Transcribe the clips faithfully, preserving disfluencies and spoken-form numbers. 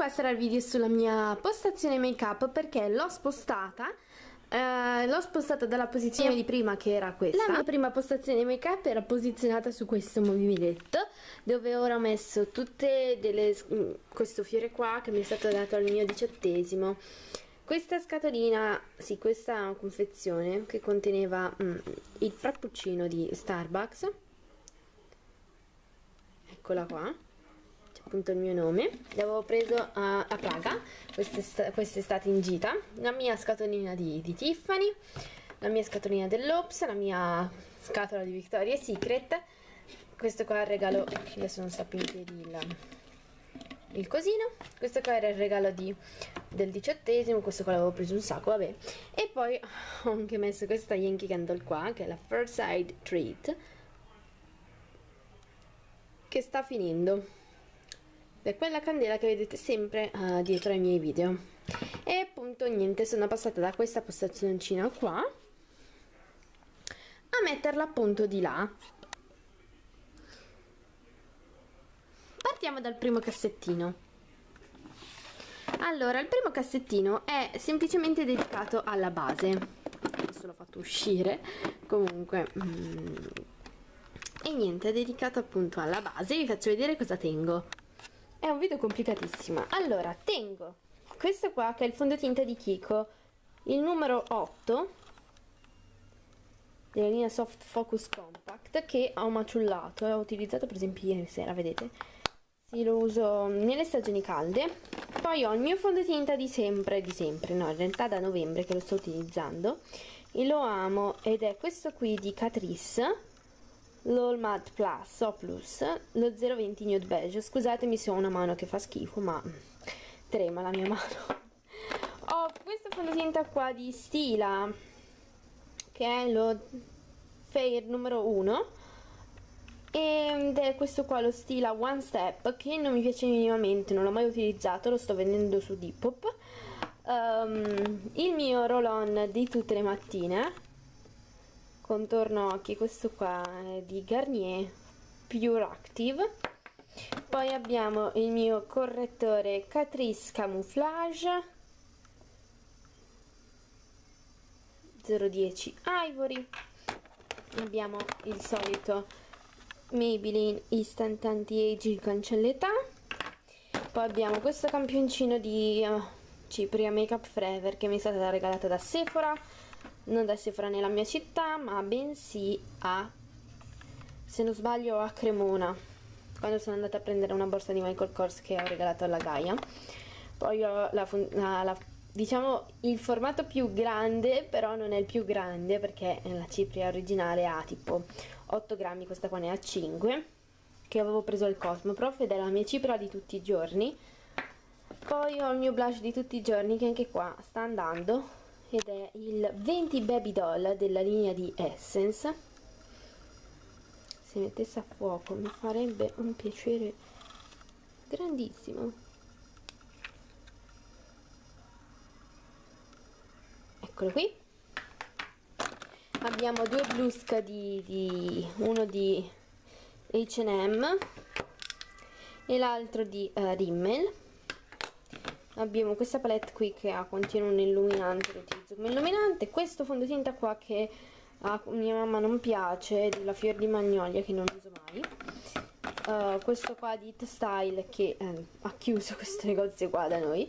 qua sarà il video sulla mia postazione make up, perché l'ho spostata eh, l'ho spostata dalla posizione di prima, che era questa. La mia prima postazione make up era posizionata su questo mobiletto, dove ora ho messo tutte delle questo fiore qua che mi è stato dato al mio diciottesimo, questa scatolina, sì, questa confezione che conteneva mm, il frappuccino di Starbucks, eccola qua, c'è appunto il mio nome, l'avevo preso a, a Praga quest'estate in gita, la mia scatolina di, di Tiffany, la mia scatolina dell'Ops, la mia scatola di Victoria's Secret, questo qua è il regalo, adesso non sta più in piedi il, il cosino, questo qua era il regalo di, del diciottesimo, questo qua l'avevo preso un sacco, vabbè, e poi ho anche messo questa Yankee Candle qua, che è la First Side Treat, che sta finendo, è quella candela che vedete sempre uh, dietro ai miei video. E appunto niente, sono passata da questa postazioncina qua a metterla appunto di là. Partiamo dal primo cassettino. Allora, il primo cassettino è semplicemente dedicato alla base, adesso l'ho fatto uscire, comunque mm, e niente, è dedicato appunto alla base. Vi faccio vedere cosa tengo, è un video complicatissimo. Allora, tengo questo qua che è il fondotinta di Kiko, il numero otto della linea Soft Focus Compact, che ho maciullato e ho utilizzato per esempio ieri sera, vedete? Sì, lo uso nelle stagioni calde. Poi ho il mio fondotinta di sempre, di sempre, no, in realtà da novembre che lo sto utilizzando, e lo amo, ed è questo qui di Catrice, l'All Matte Plus o Plus, lo zero venti Nude Beige. Scusatemi se ho una mano che fa schifo, ma trema la mia mano. Ho questo fondotinta qua di Stila, che è lo Fair numero uno, ed è questo qua, lo Stila One Step, che non mi piace minimamente, non l'ho mai utilizzato, lo sto vendendo su Depop. Um, il mio roll-on di tutte le mattine, contorno occhi, questo qua è di Garnier Pure Active. Poi abbiamo il mio correttore Catrice Camouflage zero dieci Ivory. Abbiamo il solito Maybelline Instant Anti-Aging Cancelletà. Poi abbiamo questo campioncino di uh, cipria Makeup Forever, che mi è stata regalata da Sephora, non da Sephora nella mia città, ma bensì a, se non sbaglio, a Cremona, quando sono andata a prendere una borsa di Michael Kors che ho regalato alla Gaia. Poi ho la, la, la diciamo il formato più grande, però non è il più grande perché la cipria originale ha tipo otto grammi, questa qua ne ha cinque, che avevo preso al Cosmoprof, ed è la mia cipria di tutti i giorni. Poi ho il mio blush di tutti i giorni, che anche qua sta andando, ed è il venti Baby Doll della linea di Essence. Se mettesse a fuoco mi farebbe un piacere grandissimo. Eccolo qui. Abbiamo due blusca di, di uno di H and M e l'altro di uh, Rimmel. Abbiamo questa palette qui che ha, contiene un illuminante, lo utilizzo come illuminante. Questo fondotinta qua che a mia mamma non piace, della Fior di Magnolia, che non uso mai. Uh, questo qua di It Style, che eh, ha chiuso questo negozio qua da noi.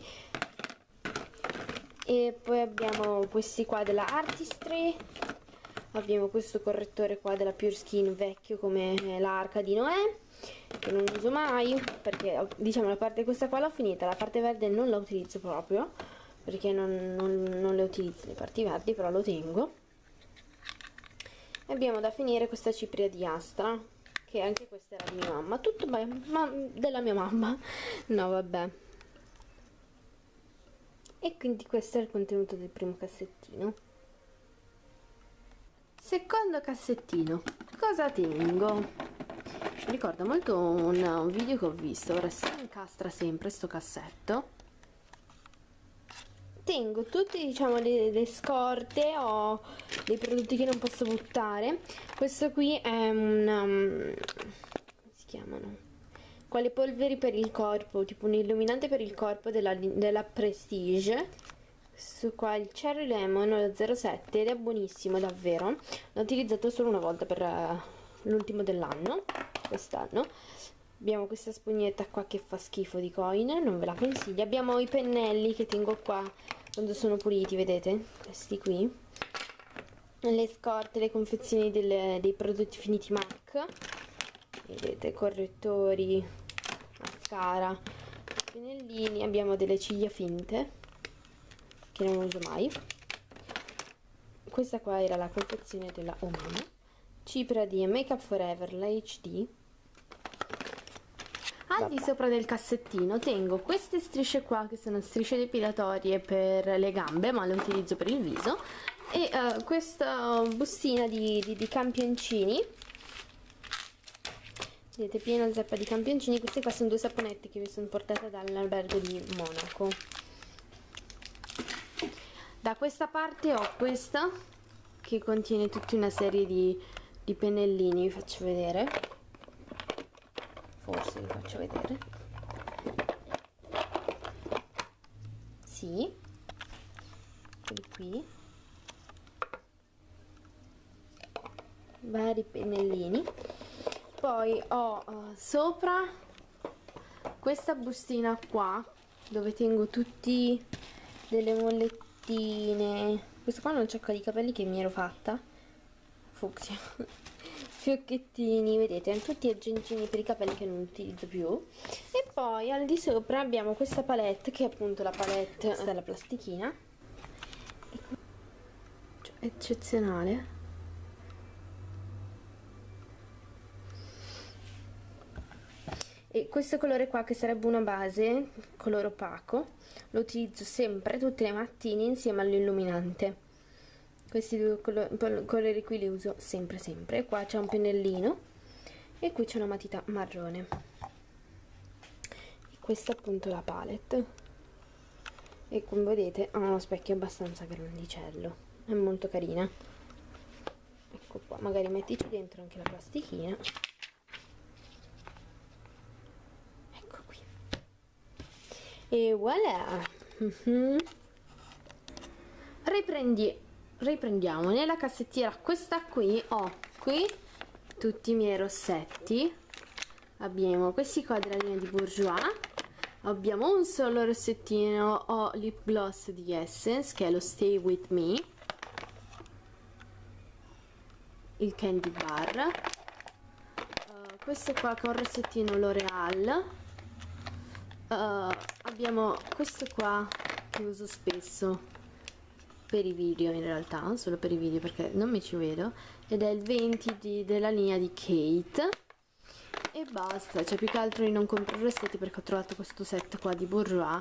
E poi abbiamo questi qua della Artistry. Abbiamo questo correttore qua della Pure Skin vecchio, come l'Arca di Noè, che non uso mai perché diciamo la parte questa qua l'ho finita, la parte verde non la utilizzo proprio perché non, non, non le utilizzo le parti verdi, però lo tengo. E abbiamo da finire questa cipria di Astra, che anche questa era di mia mamma, tutto beh, ma della mia mamma, no vabbè. E quindi questo è il contenuto del primo cassettino. Secondo cassettino, cosa tengo? Mi ricorda molto un, un video che ho visto, ora si incastra sempre sto cassetto. Tengo tutte, diciamo, le, le scorte o dei prodotti che non posso buttare. Questo qui è un um, come si chiamano? quale polveri per il corpo, tipo un illuminante per il corpo della, della Prestige. Questo qua è il Cherry Lemon, lo zero sette, ed è buonissimo davvero. L'ho utilizzato solo una volta per uh, l'ultimo dell'anno, quest'anno. Abbiamo questa spugnetta qua che fa schifo di coin, non ve la consiglio. Abbiamo i pennelli che tengo qua quando sono puliti, vedete? Questi qui. Le scorte, le confezioni delle, dei prodotti finiti MAC. Vedete, correttori, mascara, pennellini. Abbiamo delle ciglia finte che non uso mai. Questa qua era la confezione della Oh Mama. Cipria di Make Up Forever, la H D. Al di sopra del cassettino tengo queste strisce qua, che sono strisce depilatorie per le gambe, ma le utilizzo per il viso, e uh, questa bustina di, di, di campioncini. Vedete, piena zeppa di campioncini. Questi qua sono due saponetti che mi sono portata dall'albergo di Monaco. Da questa parte ho questa che contiene tutta una serie di, di pennellini, vi faccio vedere. Forse vi faccio vedere. Sì, quelli qui, vari pennellini. Poi ho uh, sopra questa bustina qua dove tengo tutti delle mollettine. Questo qua è un ciocco di capelli che mi ero fatta, fucsia. Fiocchettini, vedete, tutti aggencini per i capelli che non utilizzo più. E poi al di sopra abbiamo questa palette, che è appunto la palette della plastichina, eccezionale. E questo colore qua, che sarebbe una base colore opaco, lo utilizzo sempre tutte le mattine insieme all'illuminante. Questi due colori qui li uso sempre sempre. Qua c'è un pennellino e qui c'è una matita marrone. E questa è appunto la palette, e come vedete ha uno specchio abbastanza grandicello, è molto carina. Ecco qua, magari mettici dentro anche la plastichina. Ecco qui, e voilà. Mm-hmm. Riprendi Riprendiamo. Nella cassettiera questa qui ho qui tutti i miei rossetti. Abbiamo questi qua della linea di Bourjois. Abbiamo un solo rossettino, ho lip gloss di Essence che è lo Stay With Me, il Candy Bar. Uh, questo qua con rossettino L'Oreal. Uh, abbiamo questo qua che uso spesso per i video, in realtà solo per i video perché non mi ci vedo, ed è il venti di, della linea di Kate. E basta, cioè più che altro io non compro rossetti perché ho trovato questo set qua di Bourjois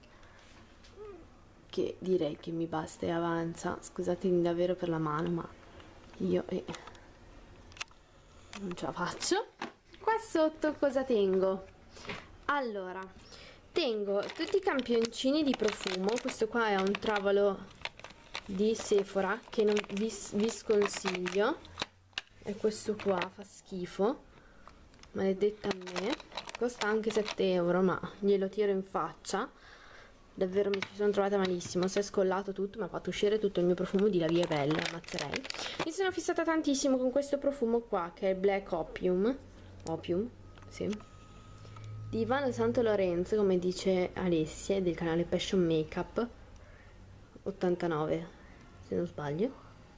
che direi che mi basta e avanza. Scusatemi davvero per la mano, ma io eh, non ce la faccio. Qua sotto cosa tengo? Allora, tengo tutti i campioncini di profumo. Questo qua è un Travolo di Sephora che non vi, vi sconsiglio, e questo qua fa schifo, maledetta a me. Costa anche sette euro, ma glielo tiro in faccia, davvero mi ci sono trovata malissimo. Si è scollato tutto, mi ha fatto uscire tutto il mio profumo di La Vie Belle, ammazzerei. Mi sono fissata tantissimo con questo profumo qua che è il Black Opium Opium, sì, di Ivano Santo Lorenzo, come dice Alessia, del canale Passion Makeup, ottantanove se non sbaglio.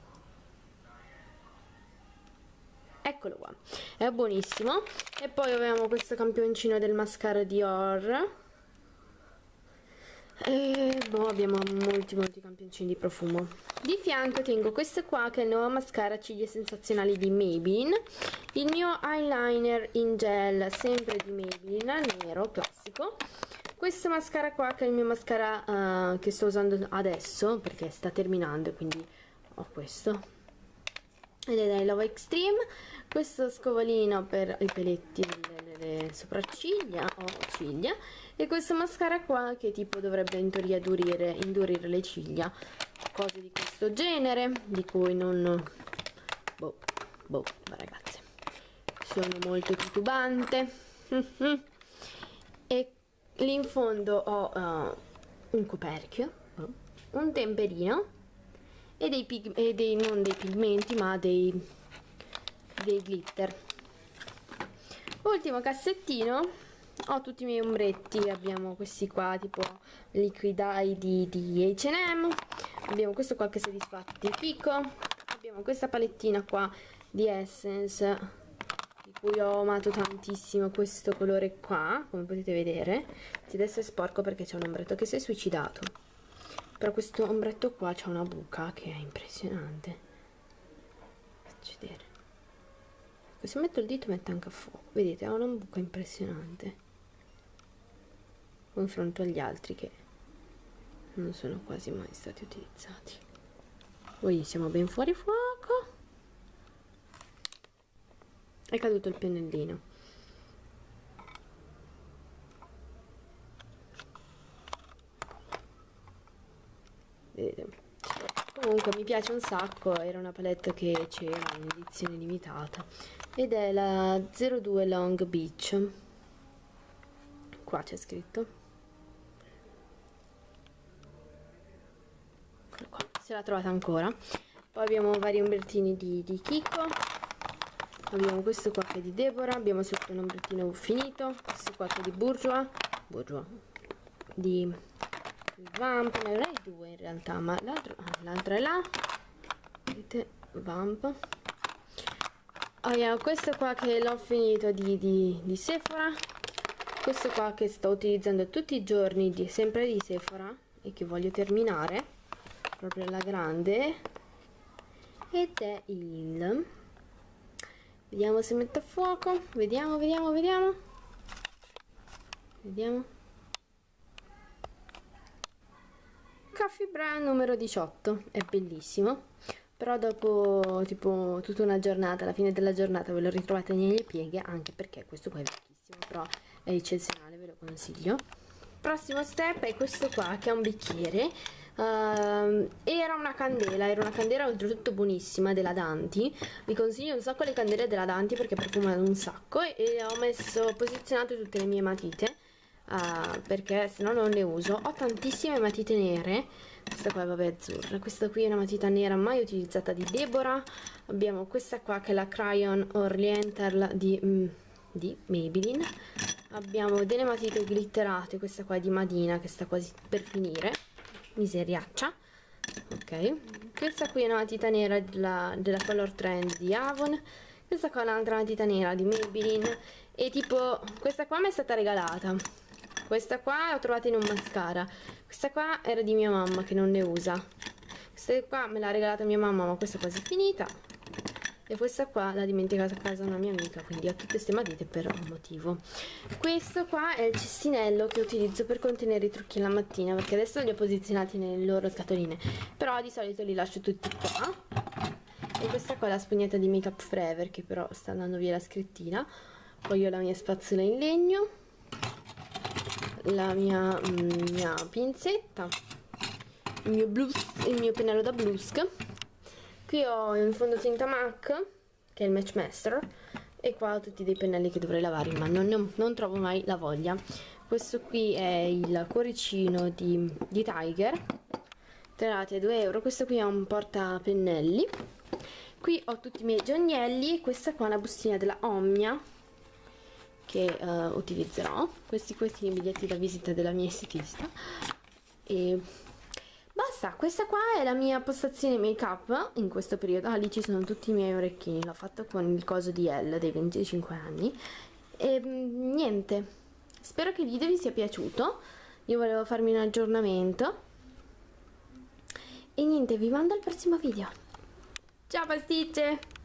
Eccolo qua, è buonissimo. E poi abbiamo questo campioncino del mascara Dior. E boh, abbiamo molti molti campioncini di profumo. Di fianco tengo questo qua che è il nuovo mascara ciglia sensazionali di Maybelline, il mio eyeliner in gel sempre di Maybelline, nero classico. Questo mascara qua che è il mio mascara uh, che sto usando adesso perché sta terminando, quindi ho questo, ed è Love Extreme. Questo scovolino per i peletti delle sopracciglia o ciglia, e questo mascara qua che tipo dovrebbe in teoria indurire, indurire le ciglia, cose di questo genere, di cui non boh, boh, ragazze, sono molto titubante. lì in fondo ho uh, un coperchio, un temperino e dei, pig e dei non dei pigmenti ma dei, dei glitter. Ultimo cassettino, ho tutti i miei ombretti. Abbiamo questi qua tipo Liquid Eye di, di H and M, abbiamo questo qua che si è disfatto di Kiko, abbiamo questa palettina qua di Essence di cui ho amato tantissimo questo colore qua, come potete vedere. Adesso è sporco perché c'è un ombretto che si è suicidato, però questo ombretto qua c'ha una buca che è impressionante. Faccio vedere, se metto il dito mette anche a fuoco, vedete, ha una buca impressionante confronto agli altri che non sono quasi mai stati utilizzati. Poi siamo ben fuori fuoco. È caduto il pennellino. Vedete? Comunque mi piace un sacco, era una palette che c'era in edizione limitata ed è la zero due Long Beach. Qua c'è scritto. Qua, se la trovate ancora. Poi abbiamo vari ombrettini di, di Kiko. Abbiamo questo qua che è di Deborah, abbiamo sotto un ombrettino finito, questo qua che è di Bourjois, Bourjois di Vamp, ne avrei due in realtà, ma l'altro ah, è là, vedete, Vamp. Abbiamo questo qua che l'ho finito di, di, di Sephora, questo qua che sto utilizzando tutti i giorni, di, sempre di Sephora, e che voglio terminare, proprio alla grande, ed è il... Vediamo se mette a fuoco, vediamo, vediamo, vediamo, vediamo. Coffee Brand numero diciotto, è bellissimo, però dopo tipo tutta una giornata, alla fine della giornata ve lo ritrovate nelle pieghe, anche perché questo qua è vecchissimo, però è eccezionale, ve lo consiglio. Prossimo step è questo qua che è un bicchiere. Uh, era una candela, era una candela oltretutto buonissima della Danti. Vi consiglio un sacco le candele della Danti perché profumano un sacco, e, e ho messo, ho posizionato tutte le mie matite uh, perché se no non le uso. Ho tantissime matite nere, questa qua vabbè azzurra, questa qui è una matita nera mai utilizzata di Deborah. Abbiamo questa qua che è la Crayon Oriental di, mm, di Maybelline. Abbiamo delle matite glitterate, questa qua è di Madina che sta quasi per finire, miseriaccia. Ok, questa qui è una matita nera della, della Color Trend di Avon, questa qua è un'altra matita nera di Maybelline, e tipo questa qua mi è stata regalata, questa qua l'ho trovata in un mascara, questa qua era di mia mamma che non ne usa, questa qua me l'ha regalata mia mamma ma questa è quasi finita, e questa qua l'ha dimenticata a casa una mia amica, quindi ho tutte queste matite per un motivo. Questo qua è il cestinello che utilizzo per contenere i trucchi la mattina, perché adesso li ho posizionati nelle loro scatoline, però di solito li lascio tutti qua. E questa qua è la spugnetta di Make Up Forever, che però sta andando via la scrittina. Poi ho la mia spazzola in legno, la mia, mm, mia pinzetta, il mio, blues, il mio pennello da blusk. Qui ho in fondotinta MAC, che è il Match Master, e qua ho tutti dei pennelli che dovrei lavare, ma non, ne, non trovo mai la voglia. Questo qui è il cuoricino di, di Tiger, tirati a due euro. Questo qui è un portapennelli. Qui ho tutti i miei gioielli, e questa qua è una bustina della Omnia, che uh, utilizzerò. Questi, questi i biglietti da visita della mia estetista. E... basta, questa qua è la mia postazione make up in questo periodo. Ah, lì ci sono tutti i miei orecchini, l'ho fatto con il coso di Elle dei venticinque anni. E niente, spero che il video vi sia piaciuto. Io volevo farmi un aggiornamento. E niente, vi mando al prossimo video. Ciao pasticce!